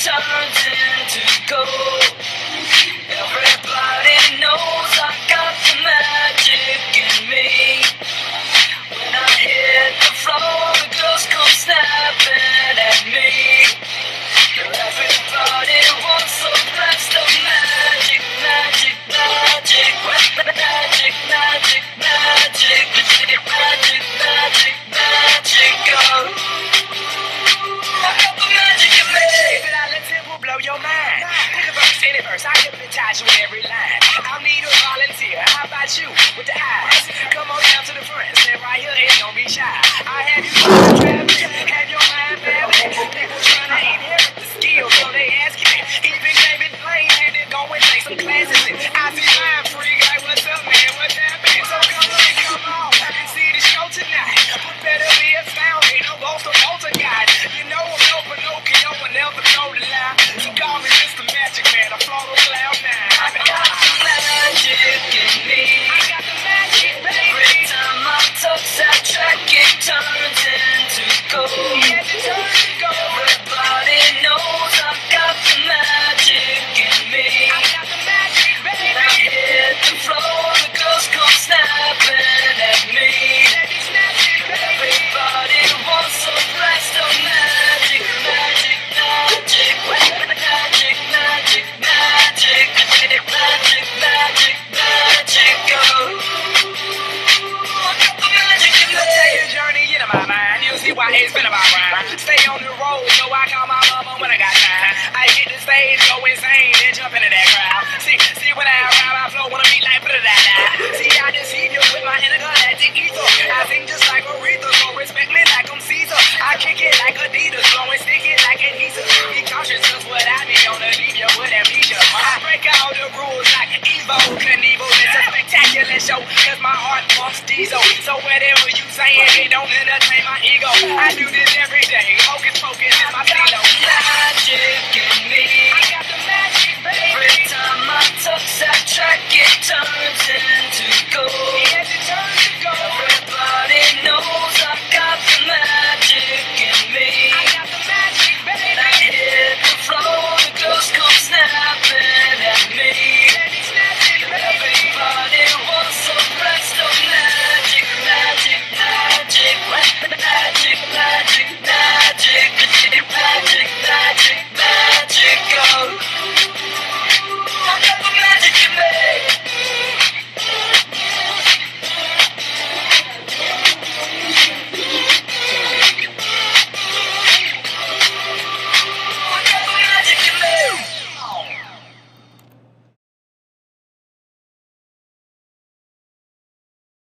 turns into gold. Everybody knows I got the magic in me. When I hit the floor, the girls come snapping at me. Everybody wants a blast of magic, magic, magic, magic, magic, magic, magic, magic, magic, magic. I got the magic in me. It will blow your mind. Pick a verse, any verse, I hypnotize you with every line. I'll need a volunteer. How about you with the eyes? Come on down to the front, stand right here and don't be shy. I have you trapped, have your mind babbling. People trying to inherit the skill, so they ask you. Even David Blaine had to go and take some classes. I see mind freak, like what's up, man? What's happening? So come on, and see the show tonight. But better be astounded, no ghost or poltergeist. You know I'm no Pinocchio and never know the lie. So call me Mr. Magic Man, I float on cloud nine. I got the magic in me. I got the magic, baby. Every time I touch that track, it turns into gold. Yes, it turns to gold. Everybody knows I got the magic in me. I got the magic, baby. When I hit the floor, the girls come snapping at me. Everybody wants a blast of magic, magic, magic, magic, magic, magic, magic, magic, magic, magic. I got the magic in me. Let's take a journey into my mind. You'll see why it's been about rhyme. Stay on the road, so I call my mama when I got time. I hit the stage, go insane, then jump into that crowd. See when I rhyme, I flow, wanna be like da-da-da. See, I just heat you with my intergalactic ether. I sing just like Aretha, so respect me like I'm Caesar. I kick it like Adidas, flow and stick it like adhesive. Be cautious, cause what I be on to leave you with amnesia. I break all the rules like Evo Knievel. It's a spectacular show, cause my heart pumps diesel. So whatever you saying, it don't entertain my ego. I do this every day, hocus pocus is my stilo. Magic in me.